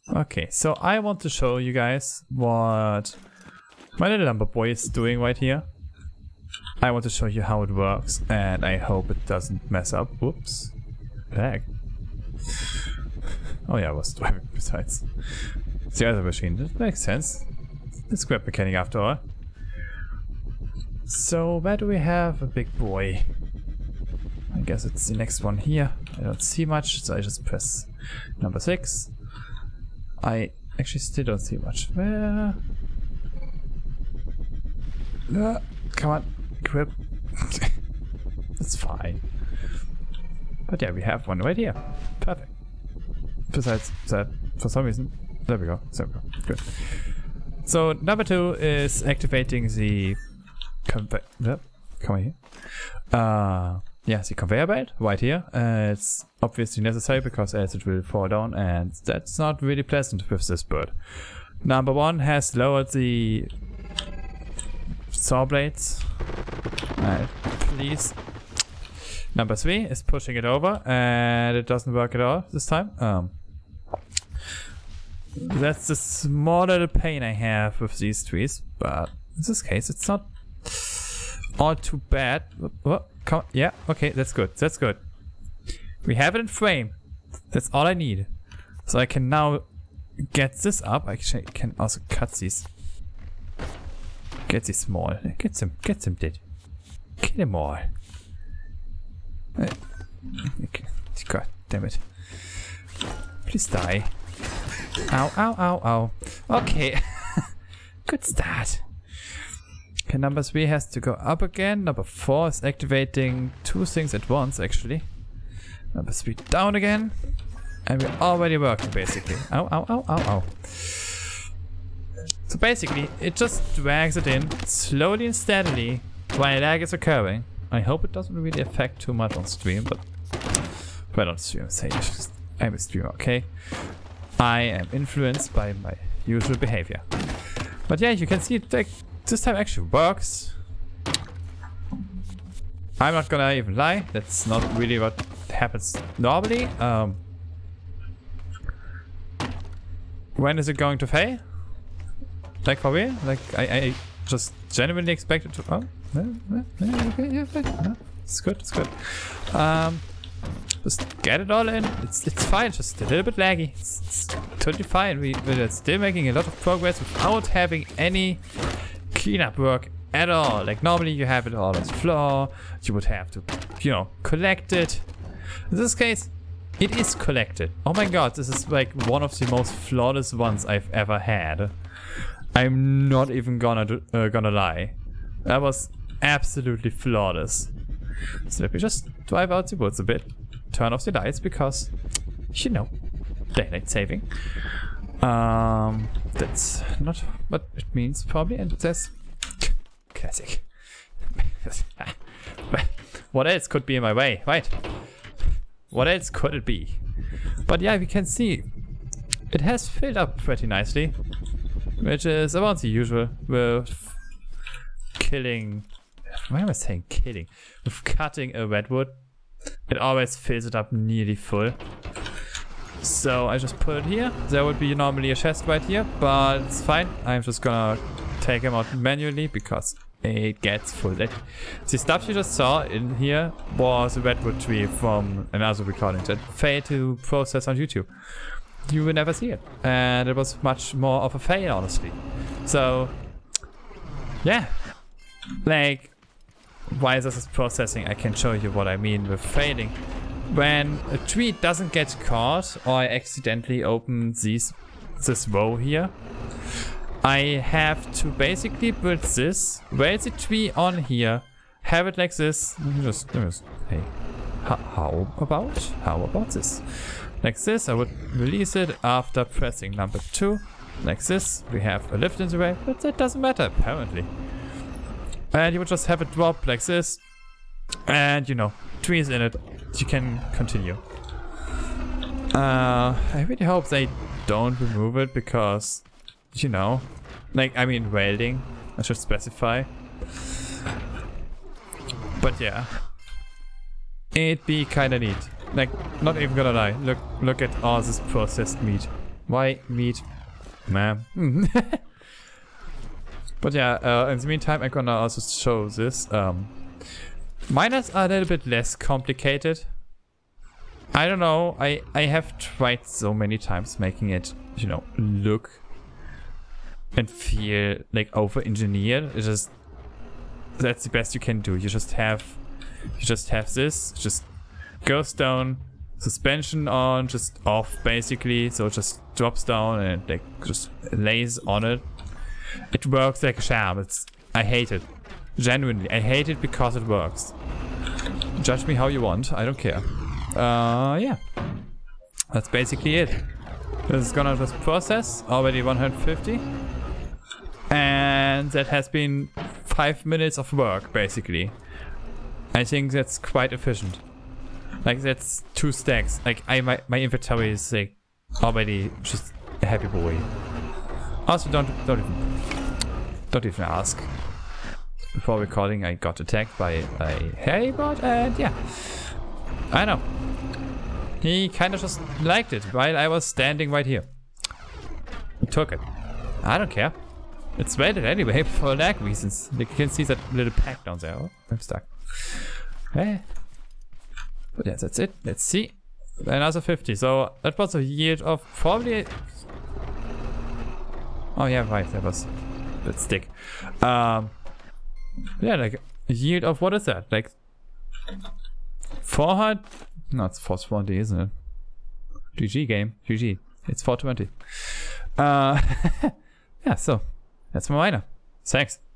Okay, so I want to show you guys what my little lumber boy is doing right here. I want to show you how it works, and I hope it doesn't mess up. Whoops. Lag. Oh yeah, I was driving besides. It's the other machine. That makes sense. It's grab mechanic after all. So where do we have a big boy? I guess it's the next one here. I don't see much, so I just press number 6. I actually still don't see much. Where? Come on, grip. That's fine. But yeah, we have one right here. Perfect. Besides that, for some reason, there we go. There we go. Good. So number 2 is activating the come on here. Yeah, the conveyor belt right here. It's obviously necessary because else it will fall down, and that's not really pleasant with this bird. Number 1 has lowered the saw blades. Please. Number 3 is pushing it over, and it doesn't work at all this time. That's the small little pain I have with these trees, but in this case it's not all too bad. Oh, come on. Yeah, okay, that's good. That's good. We have it in frame. That's all I need. So I can now get this up. I can also cut these. Get these small. Get them dead. Kill them all. Okay. God damn it. Please die. Ow, ow, ow, ow. Okay. Good start. Okay, number 3 has to go up again. Number 4 is activating 2 things at once, actually. Number 3 down again. And we're already working, basically. Ow, ow, ow, ow, ow. So basically, it just drags it in slowly and steadily while lag is occurring. I hope it doesn't really affect too much on stream, but well, on stream, say I'm a streamer, okay? I am influenced by my usual behavior. But yeah, you can see it, like, this time actually works. I'm not gonna even lie, that's not really what happens normally. When is it going to fail? Like for real? Like I just genuinely expected to. Oh, okay, yeah, it's good, it's good. Just get it all in. It's fine. Just a little bit laggy. It's totally fine. We're still making a lot of progress without having any cleanup work at all. Like normally you have it all on the floor. You would have to, you know, collect it. In this case, it is collected. Oh my god, this is like one of the most flawless ones I've ever had. I'm not even gonna lie. That was absolutely flawless. So let me just drive out the woods a bit. Turn off the lights because, you know, daylight saving. That's not what it means probably, and that's classic. What else could be in my way, right? What else could it be? But yeah, we can see it has filled up pretty nicely, which is about the usual with killing. Why am I saying killing? With cutting a redwood, it always fills it up nearly full. So I just put it here. There would be normally a chest right here, but it's fine. I'm just gonna take him out manually because it gets full. The stuff you just saw in here was a redwood tree from another recording that failed to process on YouTube. You will never see it, and it was much more of a fail, honestly. So yeah, like, while this is processing, I can show you what I mean with failing. When a tree doesn't get caught, or I accidentally open this row here, I have to basically build this, raise the tree on here, have it like this. Just hey, how about this? Like this, I would release it after pressing number 2. Like this, we have a lift in the way, but that doesn't matter apparently. And you would just have it drop like this, and you know, trees in it, you can continue. I really hope they don't remove it because, you know, like, I mean welding, I should specify. But yeah, it'd be kinda neat. Like, not even gonna lie, look at all this processed meat. Why meat? Man. But yeah, in the meantime, I'm gonna also show this. Miners are a little bit less complicated. I don't know, I have tried so many times making it, you know, look and feel like over-engineered. It's just, that's the best you can do. You just have this, just goes down, suspension on, just off basically, so it just drops down and like just lays on it. It works like a charm. I hate it. Genuinely, I hate it because it works. Judge me how you want, I don't care. Yeah. That's basically it. This is gonna just process, already 150. And that has been 5 minutes of work, basically. I think that's quite efficient. Like, that's 2 stacks. Like, my inventory is like already just a happy boy. Also, don't even ask. Before recording, I got attacked by a hairy bot, and yeah, I know. He kind of just liked it while I was standing right here. He took it. I don't care. It's rated anyway for lag reasons. You can see that little pack down there. Oh, I'm stuck. Hey. But yeah, that's it. Let's see. Another 50. So that was a yield of probably. Oh yeah, right. That was that stick. Yeah, like a yield of what is that? Like 400? No, it's 420, isn't it? GG game. GG. It's 420. Yeah, so that's my miner. Thanks.